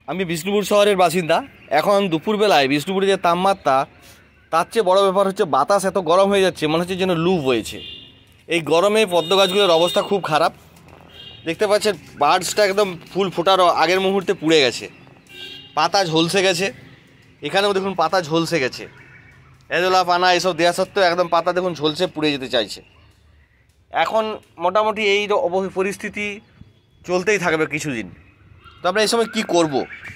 আমি বিষ্ণুপুর শহরের বাসিন্দা। এখন দুপুরবেলায় বিষ্ণুপুরে যে তাপমাত্রা, তার চেয়ে বড় ব্যাপার হচ্ছে বাতাস এত গরম হয়ে যাচ্ছে, মনে হচ্ছে যেন লু বইছে। এই গরমে পদ্ম গাছগুলোর অবস্থা খুব খারাপ। দেখতে পাচ্ছেন বার্ডসটা একদম ফুল ফোটার আগের মুহূর্তে পুড়ে গেছে, পাতা ঝলসে গেছে। এখানেও দেখুন পাতা ঝলসে গেছে, এজোলা পানা এসব দেওয়া সত্ত্বেও একদম পাতা দেখুন ঝলসে পুড়ে যেতে চাইছে। এখন মোটামুটি এই পরিস্থিতি চলতেই থাকবে কিছুদিন। তো আমরা এই সময় কী করব,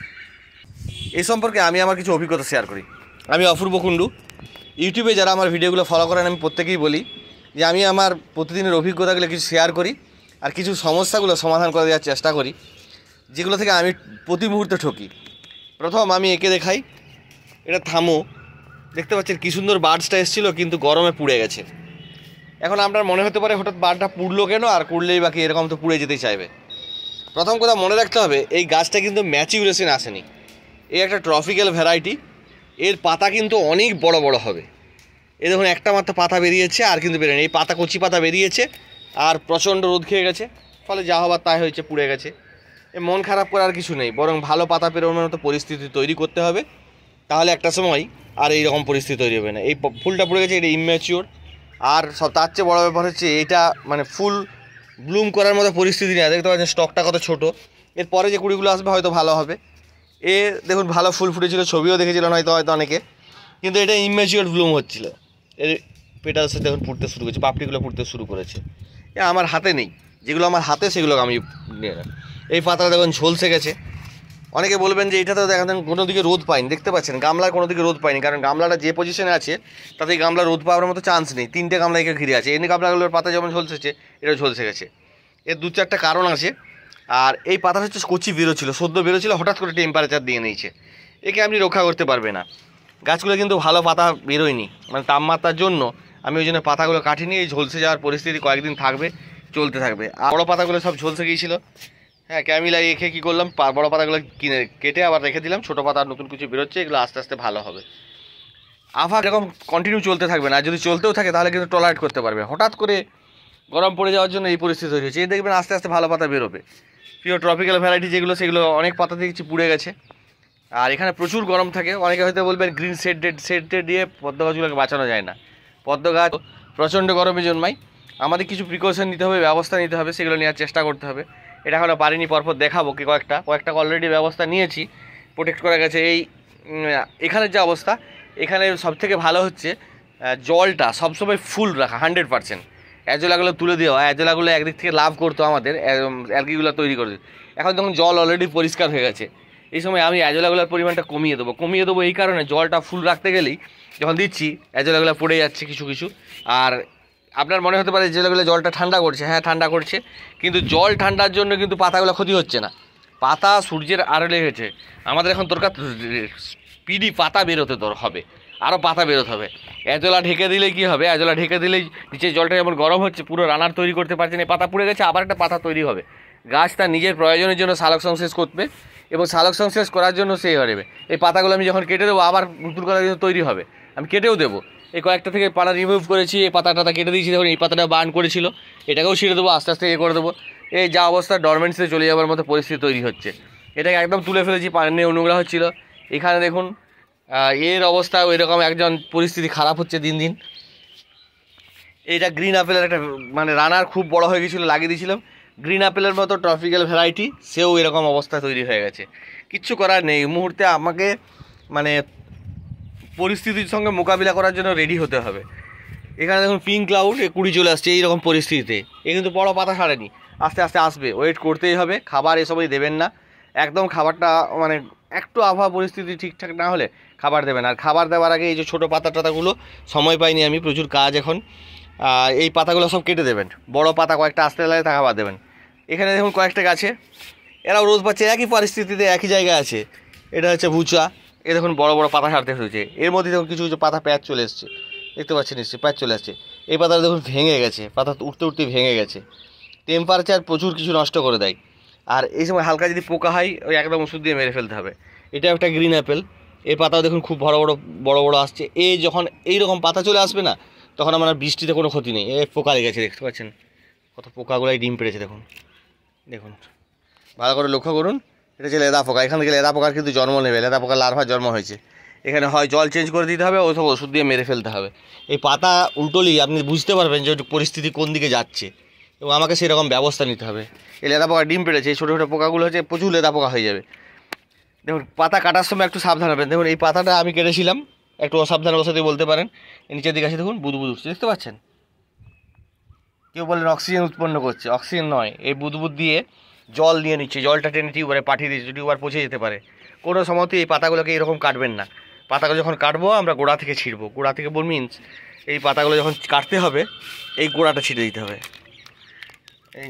এই সম্পর্কে আমি আমার কিছু অভিজ্ঞতা শেয়ার করি। আমি অপূর্ব কুণ্ডু। ইউটিউবে যারা আমার ভিডিওগুলো ফলো করেন আমি প্রত্যেকেই বলি যে আমি আমার প্রতিদিনের অভিজ্ঞতাগুলো কিছু শেয়ার করি আর কিছু সমস্যাগুলো সমাধান করে দেওয়ার চেষ্টা করি, যেগুলো থেকে আমি প্রতি মুহূর্তে ঠকি। প্রথম আমি এঁকে দেখাই, এটা থামো। দেখতে পাচ্ছেন কী সুন্দর বার্ডসটা এসেছিলো, কিন্তু গরমে পুড়ে গেছে। এখন আপনার মনে হতে পারে হঠাৎ বার্ডটা পুড়লো কেন, আর পুড়লেই বাকি এরকম তো পুড়ে যেতেই চাইবে। প্রথম কথা মনে রাখতে হবে, এই গাছটা কিন্তু ম্যাচিউরেশন আসেনি। এই একটা ট্রপিক্যাল ভ্যারাইটি, এর পাতা কিন্তু অনেক বড় বড় হবে। এই দেখুন একটা মাত্র পাতা বেরিয়েছে, আর কিন্তু বেরোয়নি। এই পাতা কচি পাতা বেরিয়েছে আর প্রচণ্ড রোদ খেয়ে গেছে, ফলে যা হবার তাই হয়েছে, পুড়ে গেছে। মন খারাপ করার কিছু নেই, বরং ভালো পাতা বেরোনোর মতো পরিস্থিতি তৈরি করতে হবে, তাহলে একটা সময় আর এইরকম পরিস্থিতি তৈরি হবে না। এই ফুলটা পুড়ে গেছে, এটা ইম্যাচিওর। আর সব তার চেয়ে বড়ো ব্যাপার হচ্ছে এটা মানে ফুল ব্লুম করার মতো পরিস্থিতি নেই। দেখতে পাচ্ছেন স্টকটা কত ছোটো। এরপরে যে কুড়িগুলো আসবে হয়তো ভালো হবে। এ দেখুন ভালো ফুল ফুটেছিল, ছবিও দেখেছিলেন হয়তো অনেকে, কিন্তু এটা ইম্যাচিওর ব্লুম হচ্ছিল। এর পেটালসে দেখুন পুড়তে শুরু করেছে, পাপড়িগুলো পুড়তে শুরু করেছে। আমার হাতে নেই, যেগুলো আমার হাতে সেগুলো আমি নিয়ে নেব। এই পাতাটা দেখুন ঝলসে গেছে। অনেকে বলবেন যে এটা তো দেখেন কোনো দিকে রোদ পায়নি। দেখতে পাচ্ছেন গামলার কোনো দিকে রোদ পায়নি, কারণ গামলাটা যে পজিশনে আছে তাতে গামলা রোদ পাওয়ার মতো চান্স নেই। তিনটে গামলা একে ঘিরে আছে, এমনি গামলাগুলোর পাতা যেমন ঝলসেছে, এটা ঝলসে গেছে। এর দু চারটা কারণ আছে। আর এই পাতাটা হচ্ছে কচি বেরোচ্ছিল, সদ্য বেরোচ্ছিল, হঠাৎ করে টেম্পারেচার দিয়ে নিয়েছে। একে আপনি রক্ষা করতে পারবে না। গাছগুলো কিন্তু ভালো পাতা বেরোয়নি, মানে তাপমাত্রার জন্য আমি ওই জন্য পাতাগুলো কাটিনি। এই ঝলসে যাওয়ার পরিস্থিতি কয়েকদিন থাকবে, চলতে থাকবে। আর বড়ো পাতাগুলো সব ঝলসে গিয়েছিলো। হ্যাঁ, ক্যামিলা রেখে কী করলাম, বড়ো পাতাগুলো কেটে আবার রেখে দিলাম। ছোটো পাতা নতুন কিছু বেরোচ্ছে, এগুলো আস্তে আস্তে ভালো হবে। আবহাওয়া এরকম কন্টিনিউ চলতে থাকবে না, যদি চলতেও থাকে তাহলে কিন্তু টলারেট করতে পারবে। হঠাৎ করে গরম পড়ে যাওয়ার জন্য এই পরিস্থিতি তৈরি হয়েছে। এই দেখবেন আস্তে আস্তে ভালো পাতা বেরোবে। প্রিয় ট্রপিক্যাল ভ্যারাইটি যেগুলো, সেগুলো অনেক পাতা দেখছি পুড়ে গেছে। আর এখানে প্রচুর গরম থাকে। অনেকে হয়তো বলবেন গ্রিন শেড দিয়ে পদ্ম গাছগুলোকে বাঁচানো যায় না। পদ্ম গাছ প্রচণ্ড গরমে জন্মায়। আমাদের কিছু প্রিকশন নিতে হবে, ব্যবস্থা নিতে হবে, সেগুলো নেওয়ার চেষ্টা করতে হবে। এটা এখনও পারিনি, পরপর দেখাবো কি কয়েকটা অলরেডি ব্যবস্থা নিয়েছি, প্রোটেক্ট করা গেছে। এখানের যে অবস্থা, এখানে সবথেকে ভালো হচ্ছে জলটা সবসময় ফুল রাখা 100%। অ্যাজোলাগুলো তুলে দেওয়া, অ্যাজোলাগুলো একদিক থেকে লাভ করতো আমাদের, অ্যালগিগুলো তৈরি করে দিত। এখন তখন জল অলরেডি পরিষ্কার হয়ে গেছে, এই সময় আমি অ্যাজোলাগুলোর পরিমাণটা কমিয়ে দেবো। এই কারণে জলটা ফুল রাখতে গেলেই যখন দিচ্ছি অ্যাজোলাগুলো পড়ে যাচ্ছে কিছু কিছু। আর আপনার মনে হতে পারে যেগুলো জলটা ঠান্ডা করছে, হ্যাঁ ঠান্ডা করছে, কিন্তু জল ঠান্ডার জন্য কিন্তু পাতাগুলো ক্ষতি হচ্ছে না। পাতা সূর্যের আড়ালে গেছে। আমাদের এখন দরকার স্পিডি পাতা বেরোতে হবে, আরও পাতা বেরোতে হবে। অ্যাজোলা ঢেকে দিলে কী হবে, অ্যাজোলা ঢেকে দিলেই নিচে জলটা যেমন গরম হচ্ছে, পুরো রানার তৈরি করতে পারছে না, পাতা পুড়ে গেছে, আবার একটা পাতা তৈরি হবে। গাছ তার নিজের প্রয়োজনের জন্য সালোক সংশ্লেষ করবে, এবং সালোক সংশ্লেষ করার জন্য সে হারবে। এই পাতাগুলো আমি যখন কেটে দেবো, আবার নতুন করে তৈরি হবে, আমি কেটেও দেবো। এই কয়েকটা থেকে পাতা রিমুভ করেছি, এই পাতাটা কেটে দিয়েছি। দেখুন এই পাতাটা বার্ন করেছিল, এটাকেও ছিঁড়ে দেবো, আস্তে আস্তে করে দেবো। এই যা অবস্থা ডরমেন্সিতে চলে যাওয়ার মতো পরিস্থিতি তৈরি হচ্ছে। এটাকে একদম তুলে ফেলেছি, পানি অনুগ্রহ হচ্ছিলো। এখানে দেখুন এর অবস্থা এরকম একজন পরিস্থিতি খারাপ হচ্ছে দিন দিন। এইটা গ্রিন আপেলের একটা মানে রানার খুব বড় হয়ে গেছিলো, লাগিয়ে দিয়েছিলাম। গ্রিন আপেলের মতো ট্রপিক্যাল ভ্যারাইটি, সেও এরকম অবস্থা তৈরি হয়ে গেছে। কিচ্ছু করার নেই, মুহূর্তে আমাকে মানে পরিস্থিতির সঙ্গে মোকাবিলা করার জন্য রেডি হতে হবে। এখানে দেখুন পিঙ্ক ক্লাউড কুড়ি চলে আসছে এইরকম পরিস্থিতিতে। এ কিন্তু বড় পাতা ছাড়েনি, আস্তে আস্তে আসবে, ওয়েট করতেই হবে। খাবার এসবই দেবেন না, একদম খাবারটা মানে একটু আবহাওয়া পরিস্থিতি ঠিকঠাক না হলে খাবার দেবেন। আর খাবার দেওয়ার আগে এই যে ছোটো টাতাগুলো সময় পাইনি আমি, প্রচুর কাজ এখন, এই পাতাগুলো সব কেটে দেবেন। বড় পাতা কয়েকটা আসতে লাগে তা খাবার দেবেন। এখানে দেখুন কয়েকটা গাছে এরাও রোদ পাচ্ছে, একই পরিস্থিতিতে একই জায়গায় আছে। এটা হচ্ছে ভুচা, এ দেখুন বড় বড় পাতা ছাড়তে হয়েছে। এর মধ্যে দেখুন কিছু কিছু পাতা প্যাচ চলে এসছে, দেখতে পাচ্ছেন নিশ্চয়ই প্যাচ চলে আসছে। এই পাতাটা দেখুন ভেঙে গেছে, পাতা উঠতে উঠতে ভেঙে গেছে। টেম্পারেচার প্রচুর কিছু নষ্ট করে দেয়। আর এই সময় হালকা যদি পোকা হয়, ওই একদম ওষুধ দিয়ে মেরে ফেলতে হবে। এটা একটা গ্রিন অ্যাপেল, এর পাতাও দেখুন খুব বড় বড় আসছে। এই যখন এইরকম পাতা চলে আসবে না, তখন আমার বৃষ্টিতে কোনো ক্ষতি নেই। পোকা লেগেছে, দেখতে পাচ্ছেন কত পোকাগুলাই ডিম পেড়েছে। দেখুন ভালো করে লক্ষ্য করুন, এটা হচ্ছে লেদা পোকা। এখান থেকে লেদা পোকার কিন্তু জন্ম নেবে, লেদা পোকার লার্ভা জন্ম হয়েছে। এখানে হয় জল চেঞ্জ করে দিতে হবে, ওসব ওষুধ দিয়ে মেরে ফেলতে হবে। এই পাতা উল্টোলেই আপনি বুঝতে পারবেন যে পরিস্থিতি কোন দিকে যাচ্ছে, এবং আমাকে সেরকম ব্যবস্থা নিতে হবে। এই লেদা পোকা ডিম পেড়েছে, এই ছোটো ছোটো পোকাগুলো হচ্ছে প্রচুর লেদা পোকা হয়ে যাবে। দেখুন পাতা কাটার সময় একটু সাবধান হবেন। দেখুন এই পাতাটা আমি কেটেছিলাম, একটু অসাবধানবশতই বলতে পারেন। নিচের দিকে আছে দেখুন বুদবুদ উঠছে, দেখতে পাচ্ছেন? কেউ বলেন অক্সিজেন উৎপন্ন করছে, অক্সিজেন নয়, এই বুদবুদ দিয়ে জল নিয়ে নিচ্ছে, জলটা টেনে টিউবারে পাঠিয়ে দিচ্ছে, টিউবার পৌঁছে যেতে পারে। কোনো সময়তেই এই পাতাগুলোকে এরকম কাটবেন না। পাতাগুলো যখন কাটবো আমরা গোড়া থেকে ছিঁড়বো, গোড়া থেকে মিনস এই পাতাগুলো যখন কাটতে হবে এই গোড়াটা ছিঁড়ে দিতে হবে। এই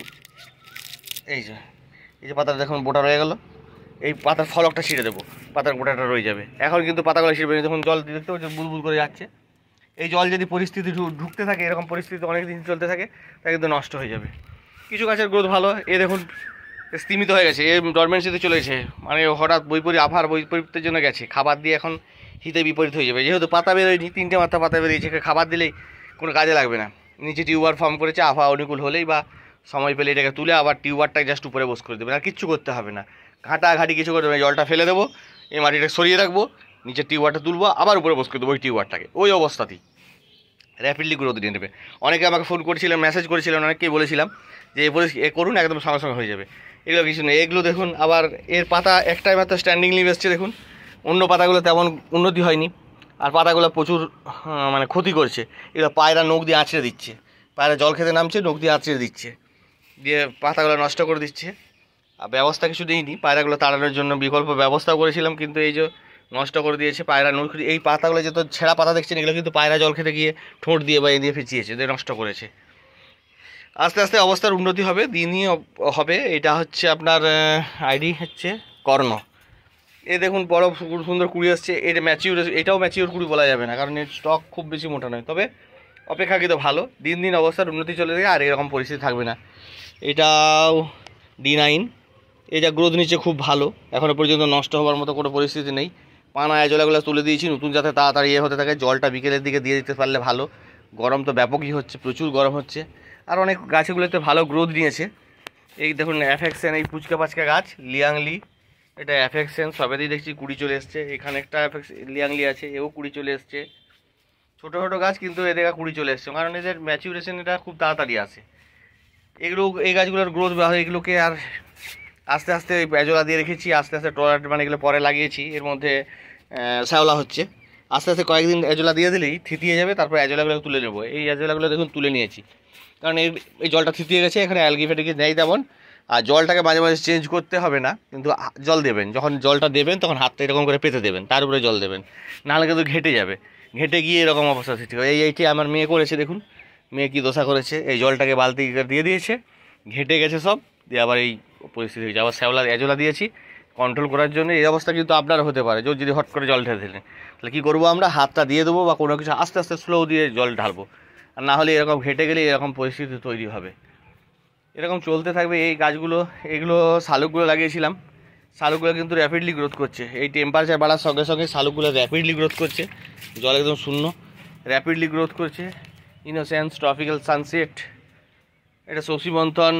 এই যে এই যে পাতাটা দেখুন বোটা রয়ে গেল, এই পাতার ফলকটা ছিঁড়ে দেবো, পাতার গোটাটা রয়ে যাবে। এখন কিন্তু পাতাগুলো ছিঁড়বে, যখন জল দেখতে পাচ্ছি বুলবুল করে যাচ্ছে, এই জল যদি পরিস্থিতি ঢুকতে থাকে, এরকম পরিস্থিতি অনেক দিন চলতে থাকে, তা কিন্তু নষ্ট হয়ে যাবে। কিছু গাছের গ্রোথ ভালো, এ দেখুন স্তিমিত হয়ে গেছে, এ ডরমেন্সিতে চলে গেছে, মানে হঠাৎ বৈপরীত্যের জন্য গেছে। খাবার দিয়ে এখন হিতে বিপরীত হয়ে যাবে, যেহেতু পাতা বেরোয়নি, 3টে মাত্রা পাতা বেরিয়েছে, খাবার দিলেই কোনো কাজে লাগবে না। নিচে টিউবার ফর্ম করেছে, আবহাওয়া অনুকূল হলেই বা সময় পেলে এটাকে তুলে আবার টিউবারটাকে জাস্ট উপরে বস করে দেবেন, আর কিচ্ছু করতে হবে না। ঘাঁটাঘাঁটি কিছু করতে হবে না, জলটা ফেলে দেবো, এই মাটিটা সরিয়ে রাখবো, নিচের টিউবারটা তুলবো, আবার উপরে বস করে দেবো ওই টিউবারটাকে, ওই অবস্থাতেই র্যাপিডলি গ্রোথ নিয়ে নেবে। অনেকে আমাকে ফোন করেছিলেন, মেসেজ করেছিলেন, অনেককেই বলেছিলাম যে এ করুন, একদম সঙ্গে সঙ্গে হয়ে যাবে। এগুলো কিছু নেই, এগুলো দেখুন আবার এর পাতা একটাই মাত্র স্ট্যান্ডিং লিভ এসছে দেখুন, অন্য পাতাগুলো তেমন উন্নতি হয়নি, আর পাতাগুলো প্রচুর মানে ক্ষতি করছে। এগুলো পায়রা নখ দিয়ে আঁচড়ে দিচ্ছে, পায়রা জল খেতে নামছে, নখ দিয়ে আঁচড়ে দিচ্ছে, দিয়ে পাতাগুলো নষ্ট করে দিচ্ছে। আর ব্যবস্থা কিছু দিইনি, পায়রাগুলো তাড়ানোর জন্য বিকল্প ব্যবস্থাও করেছিলাম, কিন্তু এই যে নষ্ট করে দিয়েছে পায়রা নখ। এই পাতাগুলো যত ছেঁড়া পাতা দেখছেন, এগুলো কিন্তু পায়রা জল খেতে গিয়ে ঠোঁট দিয়ে বা এ দিয়ে ফেঁচিয়েছে, দিয়ে নষ্ট করেছে। আস্তে আস্তে অবস্থার উন্নতি হবে, দিনই হবে। এটা হচ্ছে আপনার আইডি হচ্ছে কর্ণ। এ দেখুন বড় সুন্দর কুড়ি আসছে, এটা ম্যাচিউর, এটাও ম্যাচিউর কুড়ি বলা যাবে না, কারণ এর স্টক খুব বেশি মোটা নয়, তবে অপেক্ষাকৃত ভালো। দিন দিন অবস্থার উন্নতি চলে যায়, আর এরকম পরিস্থিতি থাকবে না। এটাও D9, এই যা গ্রোথ নিচ্ছে খুব ভালো, এখনও পর্যন্ত নষ্ট হওয়ার মতো কোনো পরিস্থিতি নেই। পানা এজলাগুলো তুলে দিয়েছি নতুন, যাতে তাড়াতাড়ি হতে থাকে। জলটা বিকেলের দিকে দিয়ে দিতে পারলে ভালো, গরম তো ব্যাপকই হচ্ছে, প্রচুর গরম হচ্ছে। আর অনেক গাছগুলোতে ভালো গ্রোথ নিয়েছে। এই দেখুন অ্যাফেক্সেন, এই পুচকা পাচকা গাছ লিয়াংলি, এটা অ্যাফেক্সেন, সবেতেই দেখছি কুড়ি চলে এসছে। এখানে একটা লিয়াংলি আছে, এও কুড়ি চলে এসছে। ছোটো ছোটো গাছ কিন্তু এদের কুড়ি চলে এসছে, কারণ এদের ম্যাচুরেশন এটা খুব তাড়াতাড়ি আসে। এগুলো এই গাছগুলোর গ্রোথ, এগুলোকে আর আস্তে আস্তে এজলা দিয়ে রেখেছি, আস্তে আস্তে টলার মানে এগুলো পরে লাগিয়েছি, এর মধ্যে শ্যাওলা হচ্ছে। আস্তে আস্তে কয়েকদিন এজলা দিয়ে দিলেই থিতিয়ে যাবে, তারপর এজলাগুলো তুলে নেবো। এই এজলাগুলো দেখুন তুলে নিয়েছি, কারণ এই জলটা থিতিয়ে গেছে, এখানে অ্যালগি ফেটিকে নেই তেমন। আর জলটাকে মাঝে মাঝে চেঞ্জ করতে হবে না, কিন্তু জল দেবেন, যখন জলটা দেবেন তখন হাতটা এরকম করে পেতে দেবেন, তার উপরে জল দেবেন, নাহলে কিন্তু ঘেটে যাবে, ঘেটে গিয়ে এরকম অবস্থা সৃষ্টি হবে। এইটি আমার মেয়ে করেছে, দেখুন মেয়ে কী দশা করেছে, এই জলটাকে বালতি দিয়ে দিয়েছে, ঘেটে গেছে সব, দিয়ে আবার এই পরিস্থিতি হয়েছে। আবার শ্যাওলা এজলা দিয়েছি কন্ট্রোল করার জন্য। এই অবস্থা কিন্তু আপনার হতে পারে, যদি হট করে জল ঢেলে দিলেন, তাহলে কী করবো আমরা, হাতটা দিয়ে দেবো বা কোনো কিছু আস্তে আস্তে স্লো দিয়ে জল ঢালবো, আর না হলে এরকম ঘেটে গেলে এরকম পরিস্থিতি তৈরি হবে। এরকম চলতে থাকবে এই গাছগুলো। এগুলো শালুকগুলো লাগিয়েছিলাম, শালুকগুলো কিন্তু র্যাপিডলি গ্রোথ করছে। এই টেম্পারেচার বাড়ার সঙ্গে সঙ্গে শালুকগুলো র্যাপিডলি গ্রোথ করছে, জল একদম শূন্য, র্যাপিডলি গ্রোথ করছে। ইনোসেন্স, ট্রপিক্যাল সানসেট, এটা শশীবন্তন,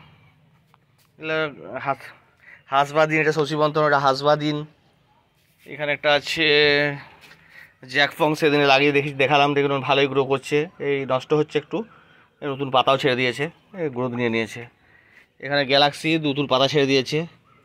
এগুলো হাঁসবাদিন, এটা শশীবন্তন, এটা হাঁসবাদিন। এখানে একটা আছে জ্যাকফং, সেদিনে লাগিয়ে দেখালাম, দেখুন ভালোই গ্রো করছে। এই নষ্ট হচ্ছে একটু, নতুন পাতাও ছেড়ে দিয়েছে, গ্রোথ নিয়ে নিয়েছে। এখানে গ্যালাক্সি নতুন পাতা ছেড়ে দিয়েছে।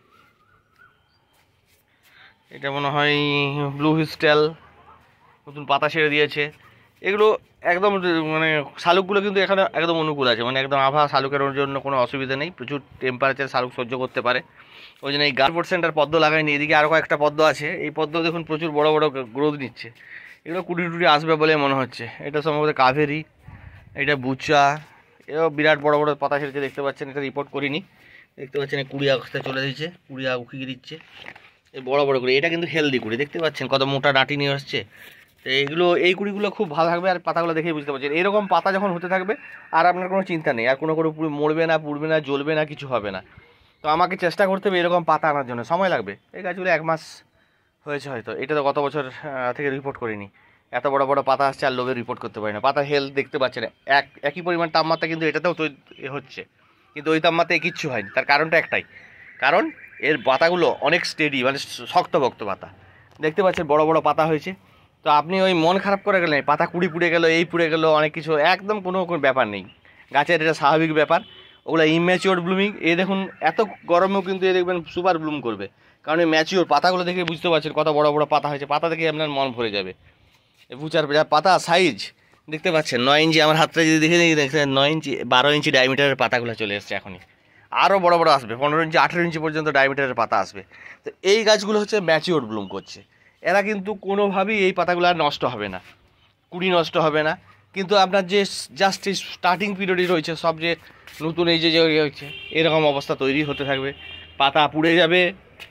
এটা মনে হয় ব্লু হিস্টেল, নতুন পাতা ছেড়ে দিয়েছে। এগুলো একদম মানে শালুকগুলো কিন্তু এখানে একদম অনুকূল আছে, মানে একদম আবহাওয়া শালুকের জন্য কোনো অসুবিধা নেই, প্রচুর টেম্পারেচার শালুক সহ্য করতে পারে। ওই জন্য এই গার্ডবোর্ড সেন্টার পদ্ম লাগায়নি। এদিকে আরও কয়েকটা পদ্ম আছে, এই পদ্ম দেখুন প্রচুর বড় বড় গ্রোথ নিচ্ছে। এগুলো কুড়ি টুড়ি আসবে বলে মনে হচ্ছে। এটা সম্ভবত কাভেরি, এটা বুচা, এও বিরাট বড় বড় পাতা ছেড়েছে, দেখতে পাচ্ছেন। এটা রিপোর্ট করিনি, দেখতে পাচ্ছেন কুড়ি অবস্থায় চলে দিচ্ছে, কুড়ি উঠিয়ে দিচ্ছে, এই বড় বড় কুড়ি। এটা কিন্তু হেলদি কুড়ি, দেখতে পাচ্ছেন কত মোটা ডাঁটি নিয়ে আসছে। তো এইগুলো, এই কুড়িগুলো খুব ভালো থাকবে, আর পাতাগুলো দেখেই বুঝতে পারছেন। এরকম পাতা যখন হতে থাকবে আর আপনার কোনো চিন্তা নেই, আর কোনো মরবে না, পুড়বে না, জ্বলবে না, কিছু হবে না। তো আমাকে চেষ্টা করতে হবে এরকম পাতা আনার জন্য, সময় লাগবে। এই গাছগুলো 1 মাস হয়েছে হয়তো, এটা তো গত বছর থেকে রিপোর্ট করিনি। এত বড় বড় পাতা আসছে আর লোভে রিপোর্ট করতে পারি না। পাতা হেলথ দেখতে পাচ্ছেন, একই পরিমাণ তাপমাত্রা কিন্তু এটাতেও হচ্ছে, কিন্তু ওই তাপমাত্রায় কিচ্ছু হয়নি। তার কারণটা একটাই, কারণ এর পাতাগুলো অনেক স্টেডি, মানে শক্তপোক্ত পাতা। দেখতে পাচ্ছেন বড় বড় পাতা হয়েছে। তো আপনি ওই মন খারাপ করে গেলেন, পাতা কুড়ি পুড়ে গেল, এই পুড়ে গেল, অনেক কিছু, একদম কোনো ব্যাপার নেই। গাছের এটা স্বাভাবিক ব্যাপার। ওগুলো ইম্যাচিওর ব্লুমিং। এ দেখুন এত গরমেও কিন্তু এ দেখবেন সুপার ব্লুম করবে, কারণ এই ম্যাচিওর পাতাগুলো দেখে বুঝতে পারছেন কত বড় বড় পাতা হয়েছে। পাতা দেখে আপনার মন ভরে যাবে। বুচার পাতা সাইজ দেখতে পাচ্ছেন 9 ইঞ্চি। আমার হাতটা যদি দেখে নিই, দেখছেন 9 ইঞ্চি 12 ইঞ্চি ডায়ামিটারের পাতাগুলো চলে এসছে এখনই। আরও বড় বড় আসবে, 15 ইঞ্চি 18 ইঞ্চি পর্যন্ত ডায়ামিটারের পাতা আসবে। তো এই গাছগুলো হচ্ছে ম্যাচিওর ব্লুম করছে। এরা কিন্তু কোনোভাবেই এই পাতাগুলো আর নষ্ট হবে না, কুড়ি নষ্ট হবে না। কিন্তু আপনার যে জাস্ট স্টার্টিং পিরিয়ডই রয়েছে, সব যে নতুন এই যে হচ্ছে এরকম অবস্থা তৈরি হতে থাকবে, পাতা পুড়ে যাবে,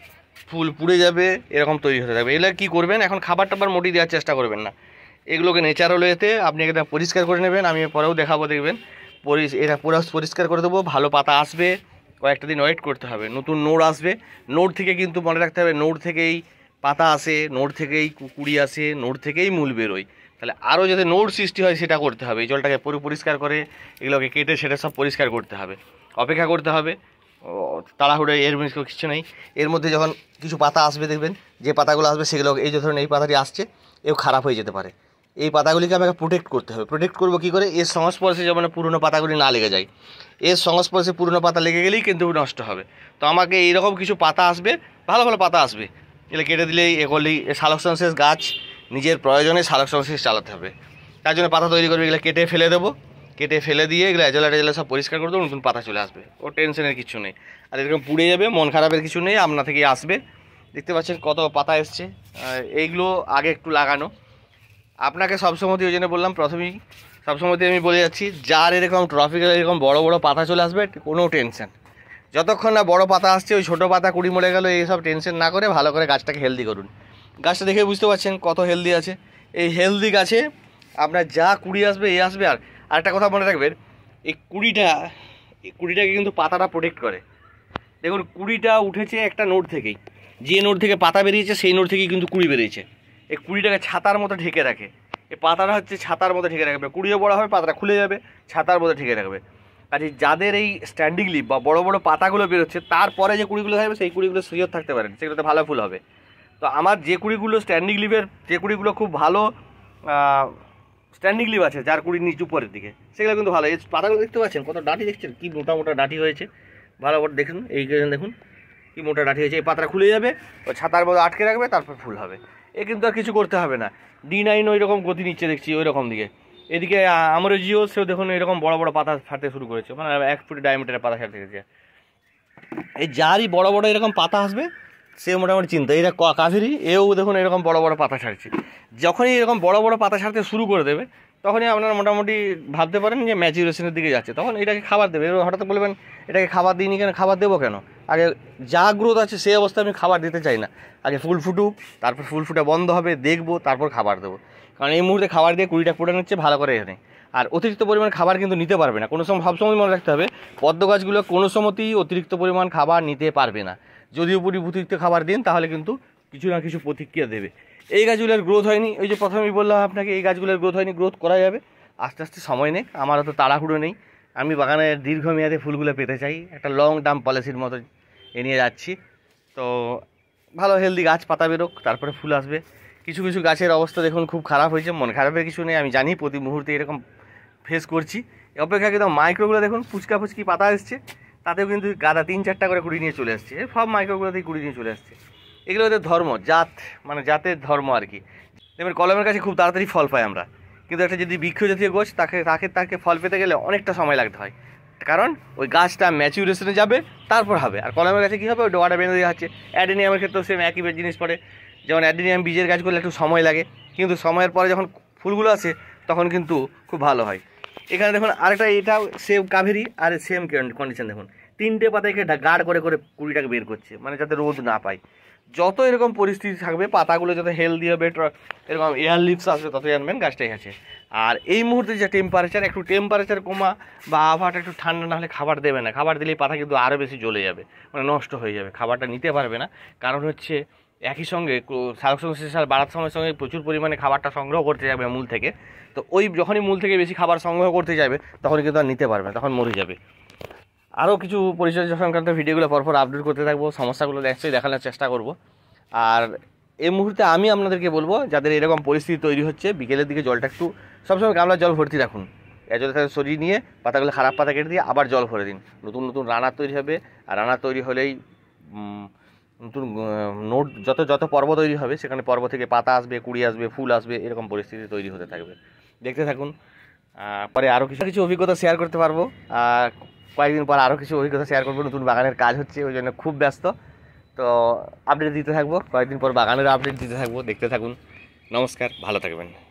ফুল পুড়ে যাবে, এরকম তৈরি হতে থাকবে। এগুলো কী করবেন, এখন খাবার টাবার মোটেই দেওয়ার চেষ্টা করবেন না। এগুলোকে ন্যাচারাল ওয়েতে আপনি একদম পরিষ্কার করে নেবেন। আমি পরেও দেখাবো, দেখবেন এটা পুরো পরিষ্কার করে দেবো। ভালো পাতা আসবে, কয়েকটা দিন ওয়েট করতে হবে, নতুন নোড় আসবে। নোড় থেকে কিন্তু মনে রাখতে হবে, নোড় থেকেই পাতা আসে, নোড় থেকেই কুড়ি আসে, নোড় থেকেই মূল বেরোয়। তাহলে আরও যাতে নোড় সৃষ্টি হয় সেটা করতে হবে। এই জলটাকে পুরো পরিষ্কার করে এগুলোকে কেটে সেটা সব পরিষ্কার করতে হবে, অপেক্ষা করতে হবে। তাড়াহুড়ো এর কিছু নেই। এর মধ্যে যখন কিছু পাতা আসবে, দেখবেন যে পাতাগুলো আসবে সেগুলো, এই যে ধরুন এই পাতাটি আসছে, এও খারাপ হয়ে যেতে পারে। এই পাতাগুলিকে আমাকে প্রোটেক্ট করতে হবে। প্রোটেক্ট করবো কী করে, এর সংস্পর্শে যেমন পুরনো পাতাগুলি না লেগে যায়। এর সংস্পর্শে পুরনো পাতা লেগে গেলেই কিন্তু নষ্ট হবে। তো আমাকে এইরকম কিছু পাতা আসবে, ভালো ভালো পাতা আসবে, এগুলো কেটে দিলেই এগুলি সালোক সংশ্লেষ গাছ নিজের প্রয়োজনে সালোক সংশ্লেষ চালাতে হবে। তার জন্য পাতা তৈরি করবে, এগুলো কেটে ফেলে দেবো, কেটে ফেলে দিয়ে এগুলো এজলা টেজলা সব পরিষ্কার করে দেবো, নতুন পাতা চলে আসবে। ও টেনশনের কিছু নেই। আর এরকম পুড়ে যাবে, মন খারাপের কিছু নেই, আপনা থেকেই আসবে। দেখতে পাচ্ছেন কত পাতা এসছে। এইগুলো আগে একটু লাগানো। আপনাকে সবসময় ওই জন্য বললাম প্রথমেই, সবসময় আমি বলে যাচ্ছি, যার এরকম ট্রপিক্যাল এরকম বড় বড় পাতা চলে আসবে, কোনো টেনশন, যতক্ষণ না বড় পাতা আসছে, ওই ছোটো পাতা কুড়ি মরে গেল, এইসব টেনশন না করে ভালো করে গাছটাকে হেলদি করুন। গাছটা দেখে বুঝতে পারছেন কত হেলদি আছে। এই হেলদি গাছে আপনার যা কুড়ি আসবে এ আসবে। আর আরেকটা কথা মনে রাখবেন, এই কুড়িটাকে কিন্তু পাতাটা প্রোটেক্ট করে। দেখুন কুড়িটা উঠেছে একটা নোট থেকেই, যে নোট থেকে পাতা বেরিয়েছে সেই নোট থেকেই কিন্তু কুড়ি বেরিয়েছে। এই কুড়িটাকে ছাতার মতো ঢেকে রাখে। এই পাতাটা হচ্ছে ছাতার মতো ঢেকে রাখবে, কুড়িও বড় হবে, পাতাটা খুলে যাবে, ছাতার মতো ঢেকে রাখবে। আর যাদের এই স্ট্যান্ডিং লিভ বা বড় বড় পাতাগুলো বেরোচ্ছে, তারপরে যে কুড়িগুলো থাকবে সেই কুড়িগুলো সিওর থাকতে পারেন, সেগুলোতে ভালো ফুল হবে। তো আমার যে কুড়িগুলো স্ট্যান্ডিং লিভের, যে কুড়িগুলো খুব ভালো স্ট্যান্ডিং লিভ আছে, যার কুড়ি নিচু উপরের দিকে, সেগুলো কিন্তু ভালো। এই পাতাগুলো দেখতে পাচ্ছেন কত ডাঁটি, দেখছেন কি মোটা মোটা ডাঁটি হয়েছে, ভালো করে দেখুন। এই দেখুন কি মোটা ডাঁটি হয়েছে। এই পাতাটা খুলে যাবে, ও ছাতার মধ্যে আটকে রাখবে, তারপর ফুল হবে। এ কিন্তু আর কিছু করতে হবে না। D9 ওই রকম গতি নিচ্ছে দেখছি ওই রকম দিকে। এদিকে আমরজিও, সেও দেখুন এরকম বড় বড় পাতা ছাড়তে শুরু করেছে, মানে 1 ফুট ডায়ামিটারের পাতা ছাড়তে গেছে। এই যারই বড় বড় এরকম পাতা আসবে, সে মোটামুটি চিন্তা। এটা কাভেরি, এও দেখুন এরকম বড় বড় পাতা ছাড়ছে। যখনই এরকম বড় বড় পাতা ছাড়তে শুরু করে দেবে, তখনই আপনারা মোটামুটি ভাবতে পারেন যে ম্যাচুরেশনের দিকে যাচ্ছে। তখন এটাকে খাবার দেবে। এবার হঠাৎ বলবেন এটাকে খাবার দিইনি কেন, খাবার দেবো কেন? আগে যা গ্রোথ আছে সেই অবস্থায় আমি খাবার দিতে চাই না। আগে ফুল ফুটুক, তারপর ফুল ফুটা বন্ধ হবে, দেখবো, তারপর খাবার দেবো। কারণ এই মুহূর্তে খাবার দিয়ে কুড়িটা ফুটে নিচ্ছে, ভালো করে এখানে। আর অতিরিক্ত পরিমাণ খাবার কিন্তু নিতে পারবে না কোনো সময়। সবসময় মনে রাখতে হবে, পদ্ম গাছগুলো কোনো সময়তেই অতিরিক্ত পরিমাণ খাবার নিতে পারবে না। যদি অতিরিক্ত খাবার দিন, তাহলে কিন্তু কিছু না কিছু প্রতিক্রিয়া দেবে। এই গাছগুলোর গ্রোথ হয়নি, ওই যে প্রথমেই বললাম আপনাকে, এই গাছগুলোর গ্রোথ হয়নি, গ্রোথ করা যাবে আস্তে আস্তে, সময় নেই। আমার তো তাড়াহুড়ো নেই, আমি বাগানের দীর্ঘমেয়াদে ফুলগুলো পেতে চাই, একটা লং টার্ম পলিসির মতো এ নিয়ে যাচ্ছি। তো ভালো হেলদি গাছ, পাতা বেরোক, তারপরে ফুল আসবে। কিছু কিছু গাছের অবস্থা দেখুন খুব খারাপ হয়েছে, মন খারাপের কিছু নেই, আমি জানি প্রতি মুহূর্তে এরকম ফেস করছি। অপেক্ষা কিন্তু মাইক্রোগুলো দেখুন ফুচকা ফুচকি পাতা এসছে, তাতেও কিন্তু গাদা 3-4টা করে কুড়ি নিয়ে চলে আসছে। সব মাইক্রোগুলোতেই কুড়ি নিয়ে চলে আসছে। এগুলো ওদের ধর্ম, জাত, মানে জাতের ধর্ম আর কি। এবার কলমের কাছে খুব তাড়াতাড়ি ফল পাই আমরা, কিন্তু একটা যদি বৃক্ষ জাতীয় গাছ, তাকে ফল পেতে গেলে অনেকটা সময় লাগতে হয়। কারণ ওই গাছটা ম্যাচুরেশনে যাবে, তারপর হবে। আর কলমের গাছে কী হবে, ওই ডোয়াটা বেঁধে দেওয়া হচ্ছে। অ্যাডেনিয়ামের ক্ষেত্রেও সেম একই জিনিস পড়ে। যেমন অ্যাডেনিয়াম বীজের গাছ করলে একটু সময় লাগে, কিন্তু সময়ের পরে যখন ফুলগুলো আসে তখন কিন্তু খুব ভালো হয়। এখানে দেখুন আরেকটা, এটাও সেম কাভেরি, আর সেম কন্ডিশন দেখুন, 3টে পাতাকে গাঢ় করে করে কুড়িটাকে বের করছে, মানে যাতে রোদ না পায়। যত এরকম পরিস্থিতি থাকবে, পাতাগুলো যত হেলদি হবে, এরকম এয়ার লিভস আসবে, তত জানবেন গাছটাই আছে। আর এই মুহূর্তে যে টেম্পারেচার, একটু টেম্পারেচার কমা বা আবহাওয়াটা একটু ঠান্ডা না হলে খাবার দেবে না। খাবার দিলেই পাতা কিন্তু আরও বেশি জ্বলে যাবে, মানে নষ্ট হয়ে যাবে, খাবারটা নিতে পারবে না। কারণ হচ্ছে একই সঙ্গে সালোক সংশ্লেষ বাড়ার সময়ের সঙ্গে প্রচুর পরিমাণে খাবারটা সংগ্রহ করতে যাবে মূল থেকে। তো ওই যখনই মূল থেকে বেশি খাবার সংগ্রহ করতে যাবে, তখন কিন্তু আর নিতে পারবে না, তখন মরে যাবে। আরও কিছু পরিচর্যা সংক্রান্ত ভিডিওগুলো পরপর আপলোড করতে থাকবো, সমস্যাগুলো নিশ্চয়ই দেখানোর চেষ্টা করব। আর এই মুহূর্তে আমি আপনাদেরকে বলবো, যাদের এরকম পরিস্থিতি তৈরি হচ্ছে, বিকেলের দিকে জলটা একটু সবসময় গামলার জল ভর্তি রাখুন। জলের সাথে সরিয়ে নিয়ে পাতাগুলো খারাপ পাতা কেটে দিয়ে আবার জল ভরে দিন। নতুন নতুন রানার তৈরি হবে, আর রানার তৈরি হলেই নতুন নোট যত যত পর্ব তৈরি হবে, সেখানে পর্ব থেকে পাতা আসবে, কুড়ি আসবে, ফুল আসবে, এরকম পরিস্থিতি তৈরি হতে থাকবে। দেখতে থাকুন। পরে আরও কিছু কিছু অভিজ্ঞতা শেয়ার করতে পারবো। কয়েকদিন পর আরও কিছু অভিজ্ঞতা শেয়ার করবো। নতুন বাগানের কাজ হচ্ছে, ওই জন্য খুব ব্যস্ত। তো আপডেট দিতে থাকবো, কয়েকদিন পর বাগানের আপডেট দিতে থাকবো। দেখতে থাকুন। নমস্কার, ভালো থাকবেন।